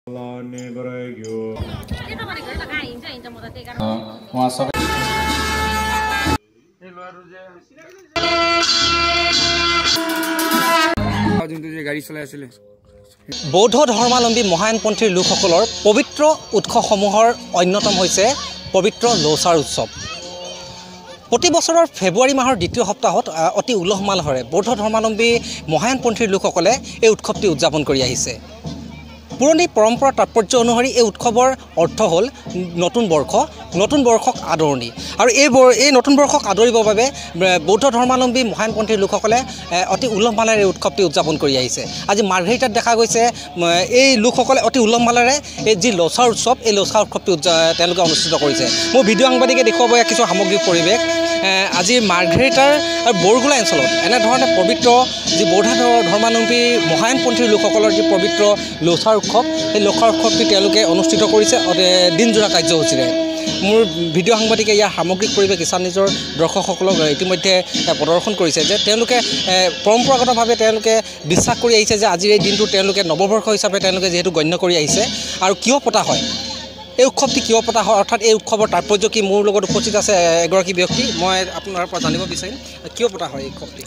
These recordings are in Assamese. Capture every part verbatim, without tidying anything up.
বৌদ্ধ ধৰ্মাৱলম্বী মহায়ানপন্থীৰ লোকসকলৰ পবিত্ৰ উৎসৱসমূহৰ অন্যতম হৈছে পবিত্ৰ লোচাৰ উৎসৱ। প্ৰতি বছৰৰ ফেব্ৰুৱাৰী মাহৰ দ্বিতীয় সপ্তাহত অতি উলহ মালহেৰে বৌদ্ধ ধৰ্মাৱলম্বী মহায়ানপন্থীৰ লোকসকলে এই উৎসৱটি উদযাপন কৰি আহিছে। পুৰণি পৰম্পৰা তাৎপৰ্য অনুসৰি এই উৎসৱৰ অৰ্থ হ'ল নতুন বৰ্ষ, নতুন বৰ্ষক আদৰণি। আৰু এই এই নতুন বৰ্ষক আদৰিবৰ বাবে বৌদ্ধ ধৰ্মাৱলম্বী মহায়ানপন্থীৰ লোকসকলে অতি উলহ মালহেৰে এই উৎসৱটি উদযাপন কৰি আহিছে। আজি মাৰ্ঘেৰিটাত দেখা গৈছে এই লোকসকলে অতি উলহ মালহেৰে এই যি লোচাৰ উৎসৱ, এই লোচাৰ উৎসৱটি তেওঁলোকে অনুষ্ঠিত কৰিছে। মোৰ ভিডিঅ' সাংবাদিকে দেখুৱাব কিছু সামগ্ৰিক পৰিৱেশ। আজি মাৰ্ঘেৰিটাৰ বৰগোলা অঞ্চলত এনেধৰণে পবিত্ৰ যি বৌদ্ধ ধৰ্মাৱলম্বী মহায়ানপন্থীৰ লোকসকলৰ যি পবিত্ৰ লোচাৰ উৎসৱ, সেই লোচাৰ উৎসৱটি তেওঁলোকে অনুষ্ঠিত কৰিছে দিনজোৰা কাৰ্যসূচীৰে। মোৰ ভিডিঅ' সাংবাদিকে ইয়াৰ সামগ্ৰিক পৰিৱেশ ইছান নিজৰ দৰ্শকসকলক ইতিমধ্যে প্ৰদৰ্শন কৰিছে যে তেওঁলোকে পৰম্পৰাগতভাৱে তেওঁলোকে বিশ্বাস কৰি আহিছে যে আজিৰ এই দিনটো তেওঁলোকে নৱবৰ্ষ হিচাপে তেওঁলোকে যিহেতু গণ্য কৰি আহিছে। আৰু কিয় পতা হয় এই উৎসৱটি, কিয় পতা হয়, অৰ্থাৎ এই উৎসৱৰ তাৎপৰ্য কি, মোৰ লগত উপস্থিত আছে এগৰাকী ব্যক্তি। মই আপোনাৰ পৰা জানিব বিচাৰিম কিয় পতা হয় এই উৎসৱটি।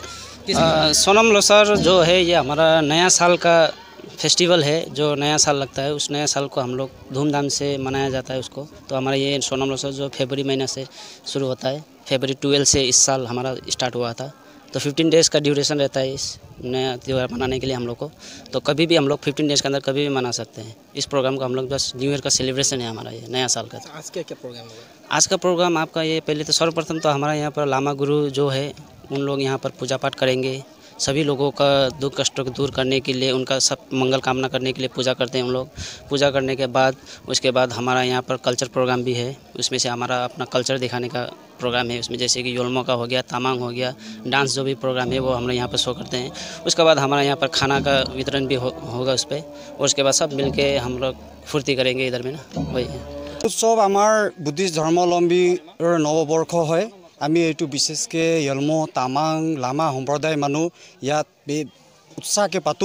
सोनम लोसार जो है ये हमारा नया साल का फेस्टिवल है, जो नया साल लगता है। उस नया साल को हम लोग धूमधाम से मनाया जाता है उसको। तो हमारा ये सोनम लोसार जो फरवरी महीना से शुरू होता है, फरवरी ट्वेल्व से इस साल हमारा स्टार्ट हुआ था। तो फिफ्टीन डेज़ का ड्यूरेशन रहता है इस नया त्यौहार मनाने के लिए हम लोग को। तो कभी भी हम लोग फिफ्टीन डेज़ के अंदर कभी भी मना सकते हैं इस प्रोग्राम को। हम लोग बस न्यू ईयर का सेलिब्रेशन है हमारा, ये नया साल का। आज क्या क्या प्रोग्राम होगा? आज का प्रोग्राम आपका ये पहले तो सर्वप्रथम तो हमारा यहाँ पर लामा गुरु जो है उन लोग यहाँ पर पूजा पाठ करेंगे। सभी लोगों का दुख कष्टों को दूर करने के लिए, उनका सब मंगल कामना करने के लिए पूजा करते हैं हम लोग। पूजा करने के बाद उसके बाद हमारा यहाँ पर कल्चर प्रोग्राम भी है। उसमें से हमारा अपना कल्चर दिखाने का प्रोग्राम है। उसमें जैसे कि योलमो का हो गया, तामांग हो गया, डांस जो भी प्रोग्राम है वो हम लोग यहाँ पर शो करते हैं। उसके बाद हमारा यहाँ पर खाना का वितरण भी हो, होगा उस पर। और उसके बाद सब मिल के हम लोग फुर्ती करेंगे इधर में ना, वही है। उत्सव आमार बुद्धिस्ट धर्मावलम्बी नवबर्ष है। आमी एटू विशेषके यलमो तामांग लामा सम्प्रदाय मानु यात उत्साहके पातो।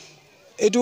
एटू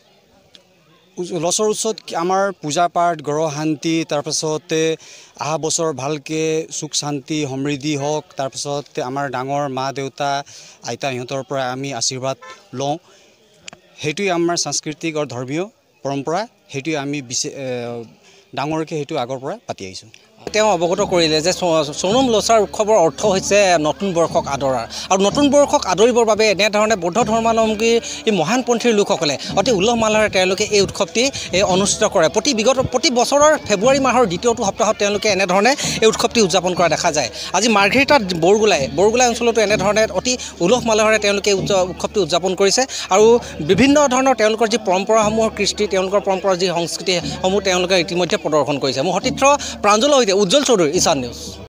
लोचार उत्सव आमार पूजा पाठ, ग्रह शांति, तारपाछते अहा बছৰ ভালকে सुख शांति समृद्धि हक, तारपाछते आमार डाঙৰ मा देउता आइता इहतर পৰা आमी आशीर्वाद लওঁ। हेतुই आमार सांस्कृतिक और धर्मीय परम्परा। हेतुই आमी डाঙৰকে हेतु आगर পৰা পাতি আহিছো। তেওঁ অৱগত কৰিলে যে সোণম লোচাৰ উৎসৱৰ অৰ্থ হৈছে নতুন বৰ্ষক আদৰা। আৰু নতুন বৰ্ষক আদৰিবৰ বাবে এনেধৰণে বৌদ্ধ ধৰ্মাৱলম্বী এই মহায়ানপন্থীৰ লোকসকলে অতি উলহ মালহেৰে তেওঁলোকে এই উৎসৱটি অনুষ্ঠিত কৰে। প্ৰতি বিগত প্ৰতি বছৰৰ ফেব্ৰুৱাৰী মাহৰ দ্বিতীয়টো সপ্তাহত তেওঁলোকে এনেধৰণে এই উৎসৱটি উদযাপন কৰা দেখা যায়। আজি মাৰ্ঘেৰিটাত বৰগোলাই বৰগোলাই অঞ্চলতো এনেধৰণে অতি উলহ মালহেৰে তেওঁলোকে উৎসৱটি উদযাপন কৰিছে। আৰু বিভিন্ন ধৰণৰ তেওঁলোকৰ যি পৰম্পৰাসমূহৰ কৃষ্টি, তেওঁলোকৰ পৰম্পৰাৰ যি সংস্কৃতিসমূহ তেওঁলোকে ইতিমধ্যে প্ৰদৰ্শন কৰিছে। মোৰ সতীৰ্থ প্ৰাঞ্জলৰ সৈতে উজ্জ্বল চৌধুৰী, ঈশান নিউজ।